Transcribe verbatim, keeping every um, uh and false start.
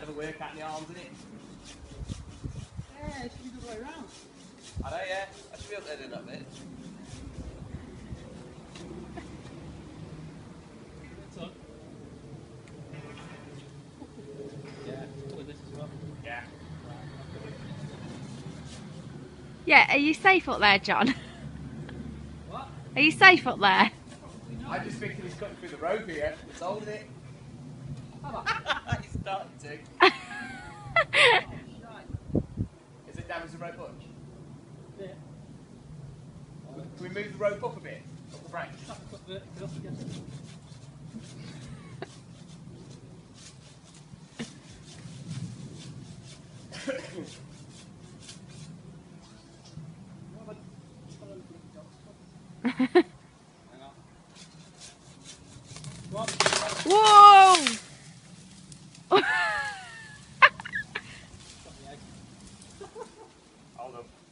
of a workout in the arms, isn't it? Yeah, it should be the other way around. I know, yeah. I should be able to do that bit. Yeah, with this as well. Yeah. Yeah, are you safe up there, John? What? Are you safe up there? I'm just thinking he's cutting through the rope here. It's holding it. He's starting to. Is it damage the rope much? Yeah. Can we move the rope up a bit? Up the frame? Tap the foot vertically up against it. Hang on. Go on. Whoa! Got the egg. Hold up.